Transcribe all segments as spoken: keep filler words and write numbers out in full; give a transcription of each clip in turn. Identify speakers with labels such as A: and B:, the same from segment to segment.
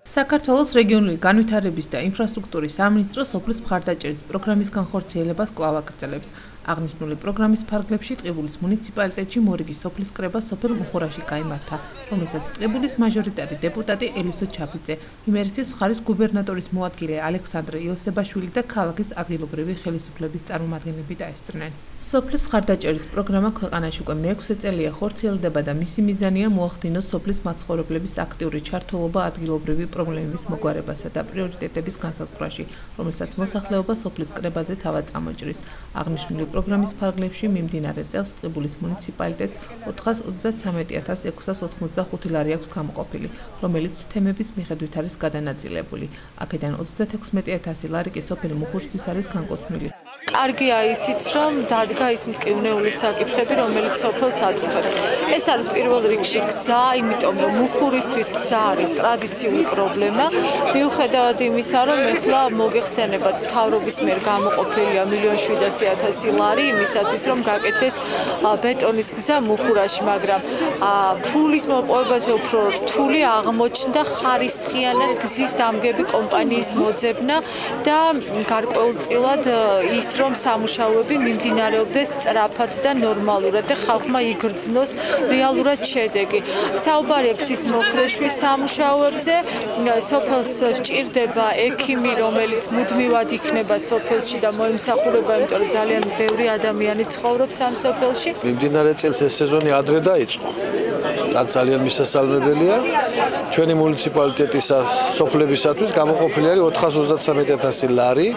A: საქართველოს რეგიონული განვითარების და ინფრასტრუქტურის სამინისტრო სოფლის მხარდაჭერის პროგრამის განხორციელებას კვლავ აგრძელებს. აღნიშნული პროგრამის ფარგლებში ტყიბულის მუნიციპალიტეტში მორიგი სოფლის კრება სოფელ მუხურაში გაიმართა, რომელსაც ტყიბულის მაჟორიტარი დეპუტატი ელისო ჩაფიძე, იმერეთის მხარის გუბერნატორის მოადგილე ალექსანდრე იოსებაშვილი და ქალაქის ადგილობრივი ხელისუფლების წარმომადგენლები დაესწრნენ. სოფლის მხარდაჭერის პროგრამა ქვეყანაში უკვე მეექვსე წელია ხორციელდება და მისი მიზანია მოახდინოს სოფლის მაცხოვრებლების აქტიური ჩართულობა ადგილობრივი პრობლემების მოგვარებასა და პრიორიტეტების განსაზღვრაში, რომელსაც მოსახლეობა სოფლის კრებაზე თავად წამოჭრის. აღნიშნული პროგრამის ფარგლებში მიმდინარე წელს ტყიბულის მუნიციპალიტეტს ოთხას ოცდათსამეტი ათას ექვსას ოცდახუთი ლარი აქვს გამოყოფილი, რომელიც თემების მიხედვით არის გადანაწილებული. აქედან ოცდათექვსმეტი ათასი ლარი კი სოფელ მუხურისთვის არის განკუთვნილი.
B: კარგია ისიც, რომ დადგა ის მტკივნეული საკითხები, რომელიც სოფელს აწუხებს. ეს არის პირველ რიგში გზა, იმიტომ რომ მუხურისთვის გზა არის ტრადიციული პრობლემა. მიუხედავად იმისა, რომ ეხლა მოგეხსენებათ მთავრობის მიერ გამოყოფილია მილიონი შვიდასი ათასი ლარი იმისათვის, რომ გაკეთდეს ბეტონის გზა მუხურაში, მაგრამ ფულის მოპოვებაზე უფრო რთული აღმოჩნდა ხარისხიანად გზის დამგები კომპანიის მოძებნა და გარკვეულწილად ის რომ სამუშაოები მიმდინარეობდეს სწრაფად და ნორმალურად და ხალხმა იგრძნოს რეალურად შედეგი. საუბარია გზის მოხრეშვის სამუშაოებზე, სოფელს სჭირდება ექიმი, რომელიც მუდმივად იქნება სოფელში და მოიმსახურება, იმიტომ რომ ძალიან ბევრი ადამიანი ცხოვრობს ამ სოფელში.
C: მიმდინარე წელს ეს სეზონი ადრე დაიწყო. და ძალიან მისასალმებელია. ჩვენი მუნიციპალიტეტის სოფლებისათვის გამოყოფილი არის ოთხას ოცდათსამეტი ათასი ლარი.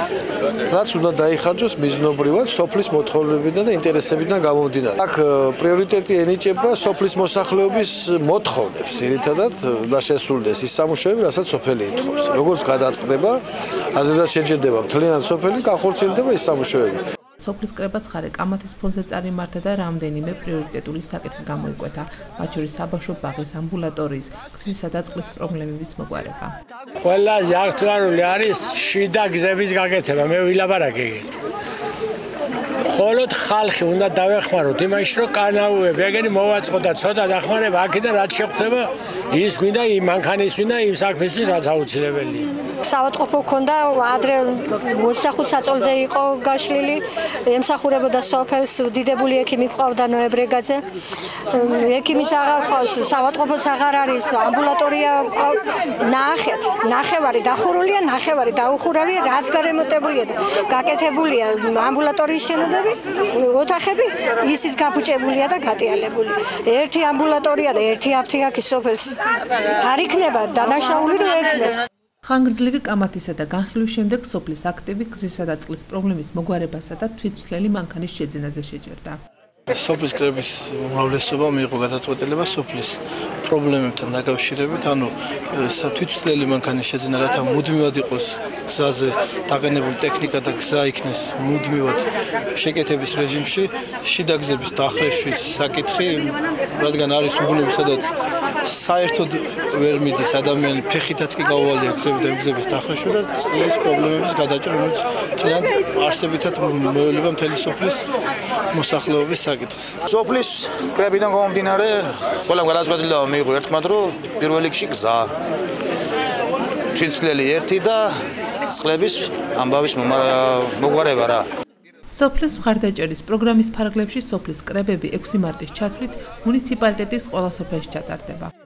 C: რაც უნდა დაიხარჯოს მიზნობრივად სოფლის მოთხოვნებიდან და ინტერესებიდან გამომდინარე. აქ პრიორიტეტი ენიჭება სოფლის მოსახლეობის მოთხოვნებს. ძირითადად უნდა შესრულდეს ის სამუშაოები, რასაც სოფელი ითხოვს. როგორც გადაწყდება, აზრდა შეჯერდება მთლიანად სოფელი, განხორციელდება ის სამუშაოები.
A: სოფლის კრებაც ხარე კამათის ფონზე წარიმართა და რამდენიმე პრიორიტეტული საკითხი გამოიკვეთა, მათ შორის საბავშვო ბაღის ამბულატორიის, გზისა და წყლის პრობლემების მოგვარება.
D: ყველაზე აქტუალური არის შიდა გზების გაკეთება, მე ვილაპარაკე. მხოლოდ ხალხი უნდა დავეხმაროთ იმაში, რომ კანაუები ეგენი მოვაწყო და ცოტა დახმარება აქედან რაც შეხვდება, ის გვინდა იმ მანქანის ვინდა იმ საქმისთვის, რაც აუცილებელია.
E: საავადმყოფო ქონდა ადრე ოცდახუთ საწოლზე იყო გაშლილი, ემსახურებოდა სოფელს, დიდებული ექიმი ყავდა ნოებრეგაძე. ექიმიც აღარ ყავს, საავადმყოფოც აღარ არის, ამბულატორია ნახეთ, ნახევარი დახურულია, ნახევარი დაუხურავია, რაც გარემონტებულია და გაკეთებულია ამბულატორიის შენობები, ოთახები, ისიც გაფუჭებულია და გატიალებული. ერთი ამბულატორია და ერთი აფთიაქი სოფელს არ იქნება დანაშაული და ექნეს.
A: ხანგრძლივი კამათისა და განხილვის შემდეგ სოფლის აქტივი გზისა და წყლის პრობლემის მოგვარებასა და თვითმცლელი მანქანის შეძენაზე შეჯერდა.
F: სოფლის კრების უმრავლესობა მიიღო გადაწყვეტილება სოფლის პრობლემებთან დაკავშირებით, ანუ თვითმცლელი მანქანის შეძენა, რათა მუდმივად იყოს გზაზე დაყენებული ტექნიკა და გზა იქნეს მუდმივად შეკეთების რეჟიმში, შიდა გზების დახრესვის საკითხი, რადგან არის უბნები, სადაც საერთოდ ვერ მიდის ადამიანი, ფეხითაც კი გაუვალია გზები და გზების დახრესვა და წყლის პრობლემების გადაჭრა, რომელიც თლიანად არსებითად მოევლება მთელი სოფლის მოსახლეობის საკითხს.
G: სოფლის კრებიდან გამომდინარე, ყველამ გადაწყვეტილება მიიღო ერთმანეთს, რომ პირველ რიგში გზა, თვითმცლელი ერთი და წყლების ამბავის მოგვარება რა.
A: სოფლის მხარდაჭერის პროგრამის ფარგლებში სოფლის კრებები ექვსი მარტის ჩათვლით მუნიციპალიტეტის ყველა სოფელში ჩატარდება.